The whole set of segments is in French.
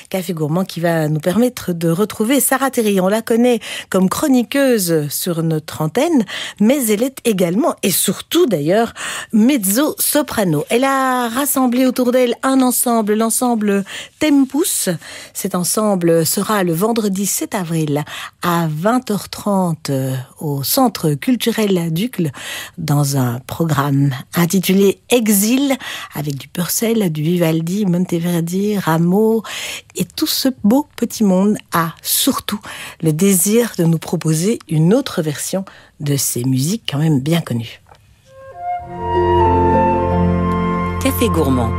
Café Gourmand qui va nous permettre de retrouver Sarah Terry. On la connaît comme chroniqueuse sur notre antenne, mais elle est également, et surtout d'ailleurs, mezzo-soprano. Elle a rassemblé autour d'elle un ensemble, l'ensemble Tempus. Cet ensemble sera le vendredi 7 avril à 20h30 au Centre culturel Ducle dans un programme intitulé Exil avec du Purcell, du Vivaldi, Monteverdi, Rameau et tout ce beau petit monde a surtout le désir de nous proposer une autre version de ces musiques quand même bien connues. Café Gourmand.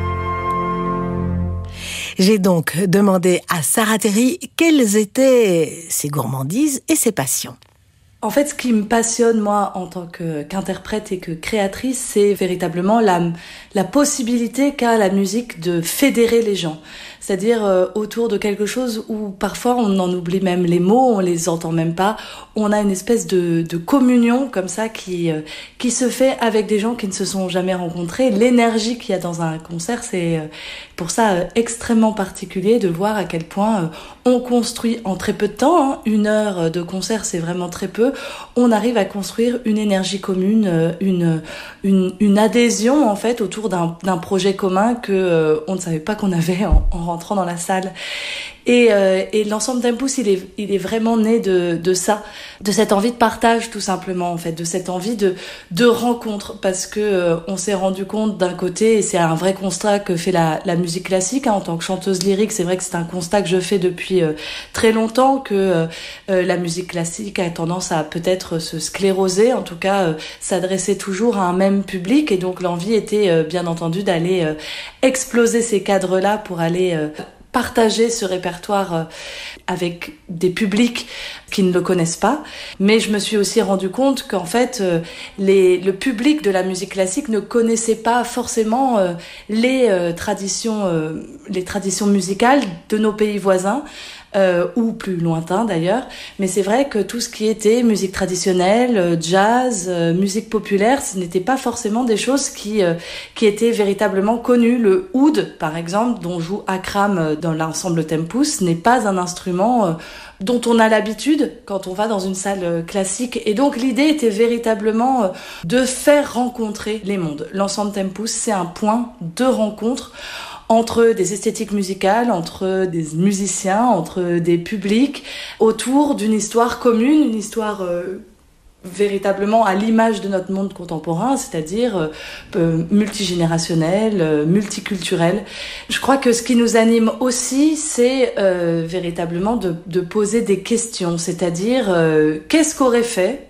J'ai donc demandé à Sarah Terry quelles étaient ses gourmandises et ses passions. En fait, ce qui me passionne, moi, en tant qu'interprète et que créatrice, c'est véritablement la possibilité qu'a la musique de fédérer les gens. C'est-à-dire autour de quelque chose où parfois on en oublie même les mots, on les entend même pas. On a une espèce de communion comme ça qui se fait avec des gens qui ne se sont jamais rencontrés. L'énergie qu'il y a dans un concert, c'est pour ça extrêmement particulier de voir à quel point on construit en très peu de temps. 1 heure de concert, c'est vraiment très peu. On arrive à construire une énergie commune, une adhésion en fait autour d'un projet commun que on ne savait pas qu'on avait en rentrant dans la salle. Et l'ensemble Tempus, il est vraiment né de ça, de cette envie de partage tout simplement en fait, de cette envie de rencontre, parce que on s'est rendu compte d'un côté, et c'est un vrai constat que fait la musique classique en tant que chanteuse lyrique, c'est vrai que c'est un constat que je fais depuis très longtemps, que la musique classique a tendance à peut-être se scléroser, en tout cas s'adresser toujours à un même public, et donc l'envie était bien entendu d'aller exploser ces cadres-là pour aller partager ce répertoire avec des publics qui ne le connaissent pas. Mais je me suis aussi rendu compte qu'en fait, le public de la musique classique ne connaissait pas forcément les traditions musicales de nos pays voisins. Ou plus lointain d'ailleurs, mais c'est vrai que tout ce qui était musique traditionnelle, jazz, musique populaire, ce n'était pas forcément des choses qui étaient véritablement connues. Le oud, par exemple, dont joue Akram dans l'ensemble Tempus, n'est pas un instrument dont on a l'habitude quand on va dans une salle classique. Et donc l'idée était véritablement de faire rencontrer les mondes. L'ensemble Tempus, c'est un point de rencontre entre des esthétiques musicales, entre des musiciens, entre des publics, autour d'une histoire commune, une histoire véritablement à l'image de notre monde contemporain, c'est-à-dire multigénérationnel, multiculturel. Je crois que ce qui nous anime aussi, c'est véritablement de poser des questions, c'est-à-dire qu'est-ce qu'auraient fait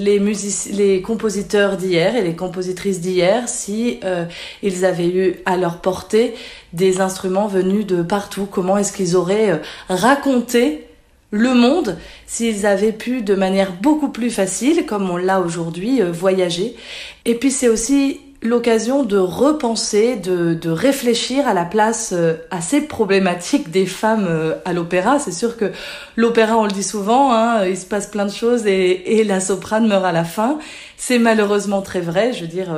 les compositeurs d'hier et les compositrices d'hier si ils avaient eu à leur portée des instruments venus de partout. Comment est-ce qu'ils auraient raconté le monde s'ils avaient pu de manière beaucoup plus facile, comme on l'a aujourd'hui, voyager. Et puis c'est aussi l'occasion de repenser, de réfléchir à la place assez problématique des femmes à l'opéra. C'est sûr que l'opéra, on le dit souvent, il se passe plein de choses et la soprane meurt à la fin. C'est malheureusement très vrai. Je veux dire,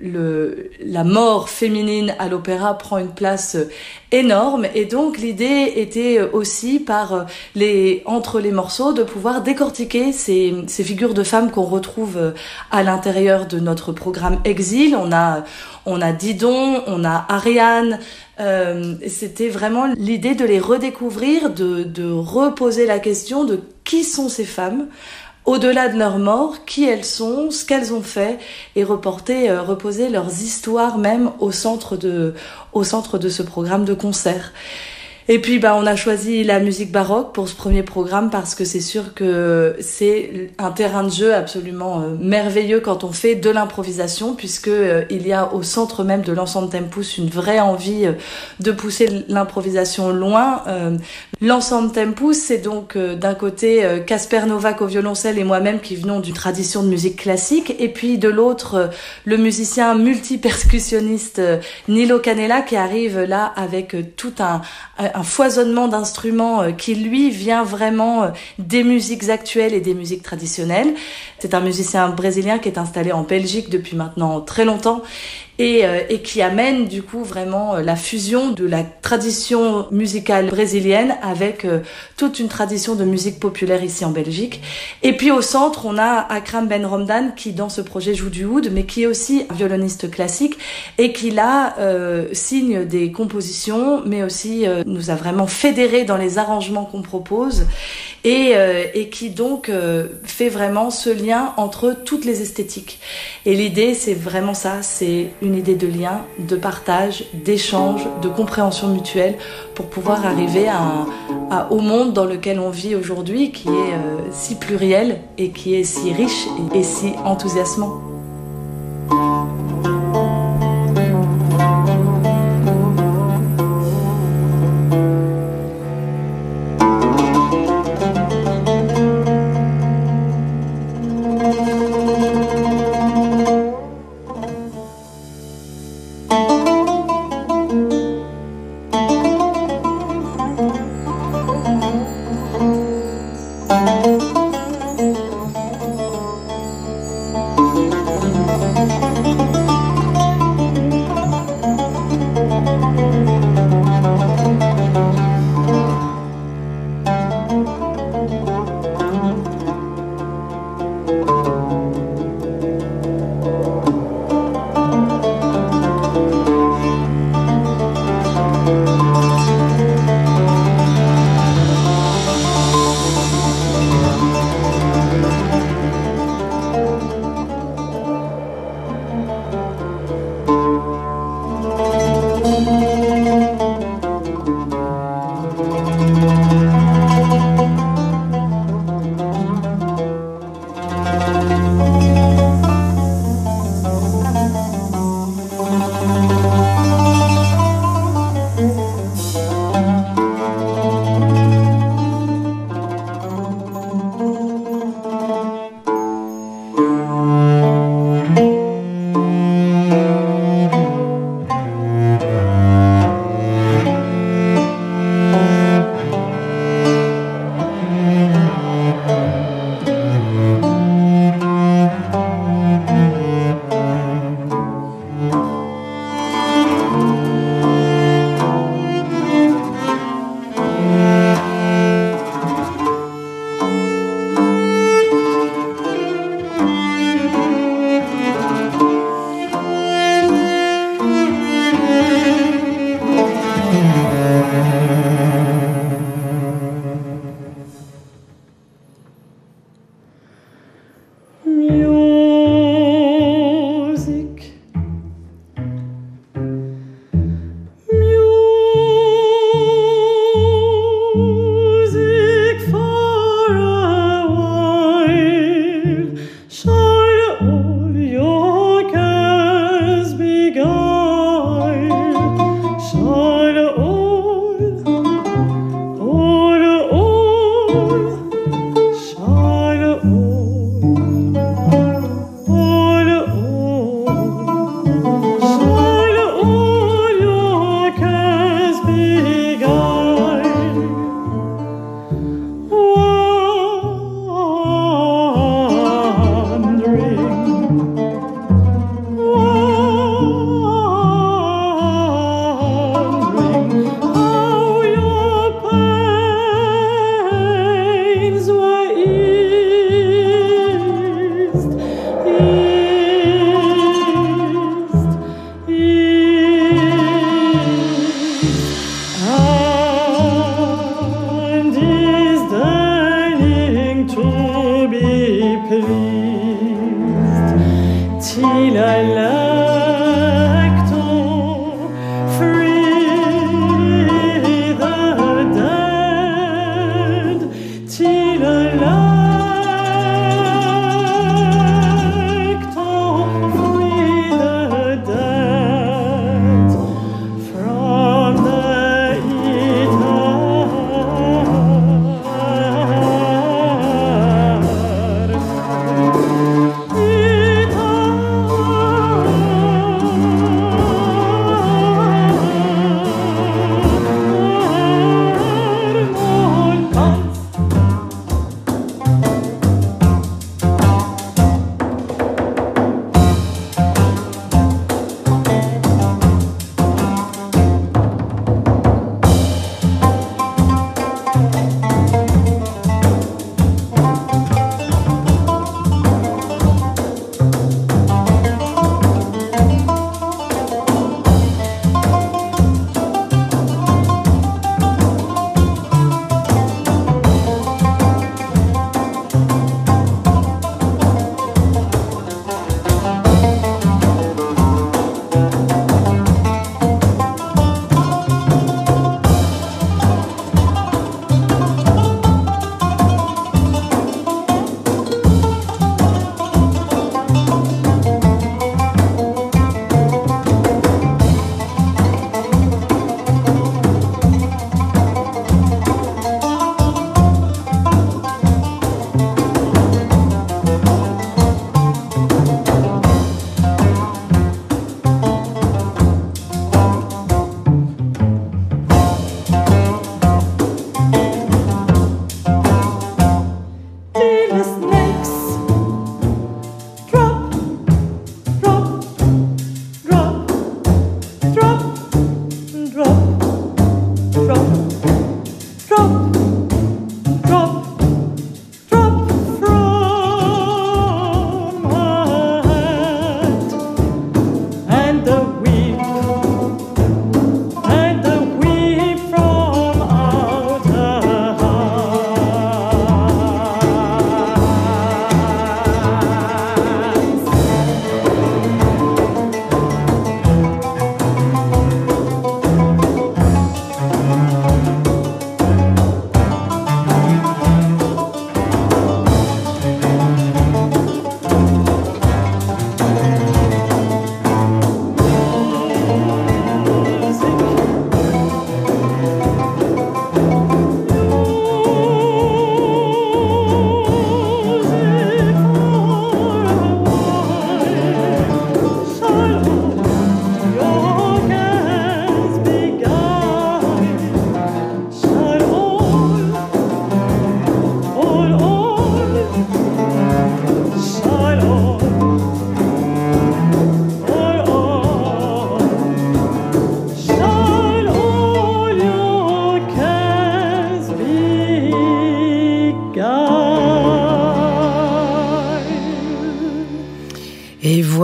la mort féminine à l'opéra prend une place énorme, et donc l'idée était aussi entre les morceaux de pouvoir décortiquer ces figures de femmes qu'on retrouve à l'intérieur de notre programme Exil. On a Didon, on a Ariane. C'était vraiment l'idée de les redécouvrir, de reposer la question de qui sont ces femmes au-delà de leur mort, qui elles sont, ce qu'elles ont fait, et reposer leurs histoires même au centre de ce programme de concert. Et puis on a choisi la musique baroque pour ce premier programme parce que c'est sûr que c'est un terrain de jeu absolument merveilleux quand on fait de l'improvisation, puisque il y a au centre même de l'ensemble Tempus une vraie envie de pousser l'improvisation loin. L'ensemble Tempus, c'est donc d'un côté Casper Novak au violoncelle et moi-même qui venons d'une tradition de musique classique, et puis de l'autre le musicien multi-percussionniste Nilo Canella qui arrive là avec tout un foisonnement d'instruments qui lui vient vraiment des musiques actuelles et des musiques traditionnelles. C'est un musicien brésilien qui est installé en Belgique depuis maintenant très longtemps et qui amène du coup vraiment la fusion de la tradition musicale brésilienne avec toute une tradition de musique populaire ici en Belgique. Et puis au centre, on a Akram Ben Romdan qui dans ce projet joue du oud, mais qui est aussi un violoniste classique et qui là signe des compositions, mais aussi nous a vraiment fédérés dans les arrangements qu'on propose et qui donc fait vraiment ce lien entre toutes les esthétiques. Et l'idée, c'est vraiment ça, c'est une idée de lien, de partage, d'échange, de compréhension mutuelle pour pouvoir arriver au monde dans lequel on vit aujourd'hui, qui est si pluriel et qui est si riche et si enthousiasmant.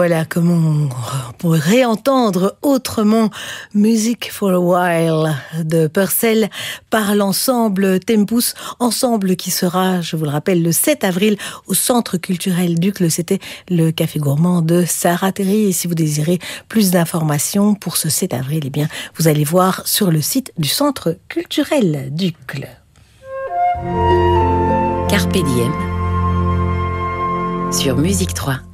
Voilà comment on pourrait réentendre autrement Music for a While de Purcell par l'ensemble Tempus, ensemble qui sera, je vous le rappelle, le 7 avril au Centre culturel d'Uccle. C'était le Café Gourmand de Sarah Terry. Et si vous désirez plus d'informations pour ce 7 avril, eh bien, vous allez voir sur le site du Centre culturel d'Uccle. Carpe Diem sur Musique 3.